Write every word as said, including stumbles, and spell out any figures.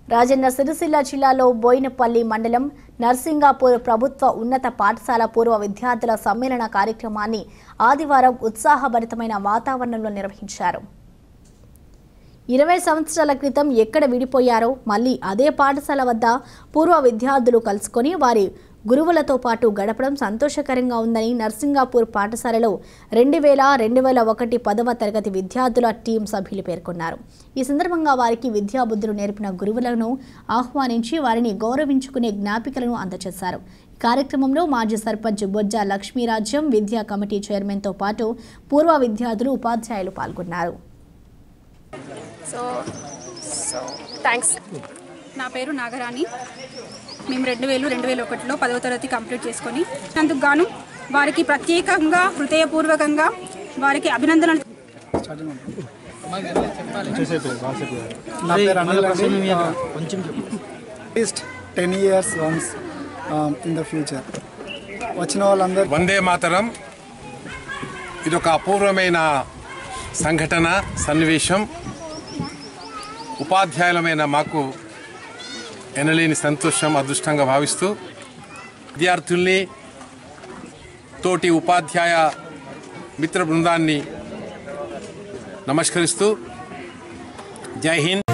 రాజన్న సిరిసిల్ల జిల్లాలో బోయినపల్లి మండలం నర్సింగాపూర్ ప్రభుత్వ ఉన్నత పాఠశాల పూర్వ విద్యార్థుల సమ్మేళన కార్యక్రమాన్ని ఆదివారం ఉత్సాహభరితమైన వాతావరణంలో నిర్వహించారు. ఇరవై సంవత్సరాల క్రితం ఎక్కడ విడిపోయారో మళ్లీ అదే పాఠశాల వద్ద పూర్వ విద్యార్థులు కలుసుకొని వారి గురువులతో పాటు గడపడం సంతోషకరంగా ఉందని నర్సింగాపూర్ పాఠశాలలో రెండు వేల రెండు వేల ఒకటి పదవ తరగతి విద్యార్థుల టీం సభ్యులు పేర్కొన్నారు. ఈ సందర్భంగా వారికి విద్యాబుద్ధులు నేర్పిన గురువులను ఆహ్వానించి వారిని గౌరవించుకునే జ్ఞాపికలను అందజేశారు. ఈ కార్యక్రమంలో మాజీ సర్పంచ్ బొజ్జ లక్ష్మీరాజ్యం, విద్యా కమిటీ చైర్మన్తో పాటు పూర్వ విద్యార్థులు, ఉపాధ్యాయులు పాల్గొన్నారు. So so thanks. నా పేరు నాగరాణి. మేము రెండు వేలు రెండు వేల ఒకటిలో పదవ తరగతి కంప్లీట్ చేసుకొని అందుకు గాను వారికి ప్రత్యేకంగా హృదయపూర్వకంగా వారికి అభినందనలు. Ten years once in the future వచ్చిన వాళ్ళందరూ వందే మాతరం. ఇదొక అపూర్వమైన సంఘటన, సన్నివేశం. ఉపాధ్యాయులమైన మాకు ఎనలేని సంతోషం, అదృష్టంగా భావిస్తూ విద్యార్థుల్ని, తోటి ఉపాధ్యాయ మిత్ర బృందాన్ని నమస్కరిస్తూ జై హింద్.